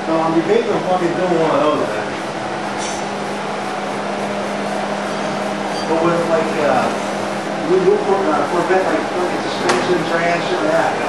No, I'm debating on fucking doing one of those, man. But with like, we do Corvette, like fucking suspension, trans, shit like that.